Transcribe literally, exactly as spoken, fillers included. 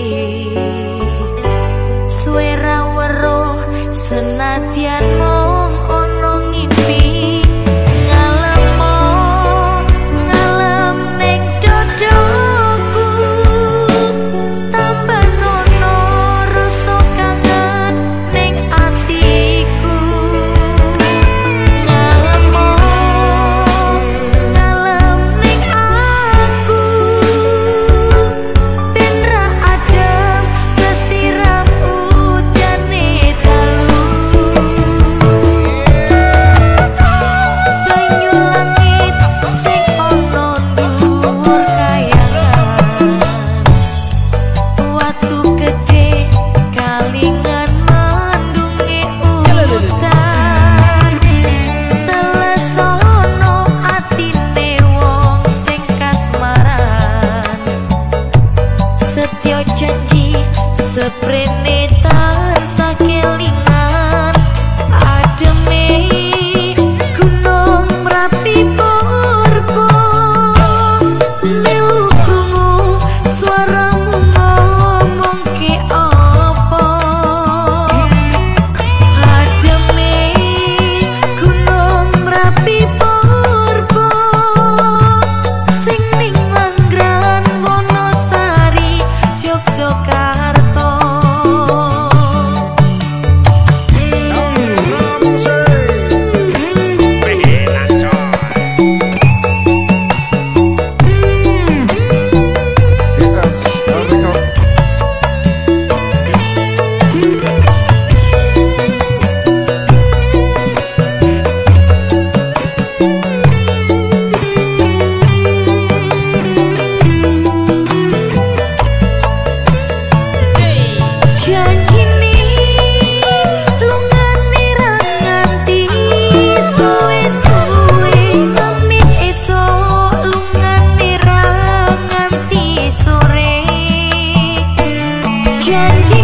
Suara weruh senadyan mung ono ngimpi ngalemo ngalem ning dodoku tambah nono rasa kangen ning atiku ngalemo ngalem ning aku ben ra adem kesiram udane dalu banyu langit sing ono dhuwur kayangan watu gede kalingan mandunge udan telesono atine wong sing kasmaran setyo janji seprene tansah kelingan ademe gunung Merapi purba melu krungu suaramu ngomong ke apa ademe gunung Merapi purba sing ning Mangran Wonosari Yogyakarta. Janjine lungane ra nganti suwe-suwe ngemit esuk lungane ra nganti sore janji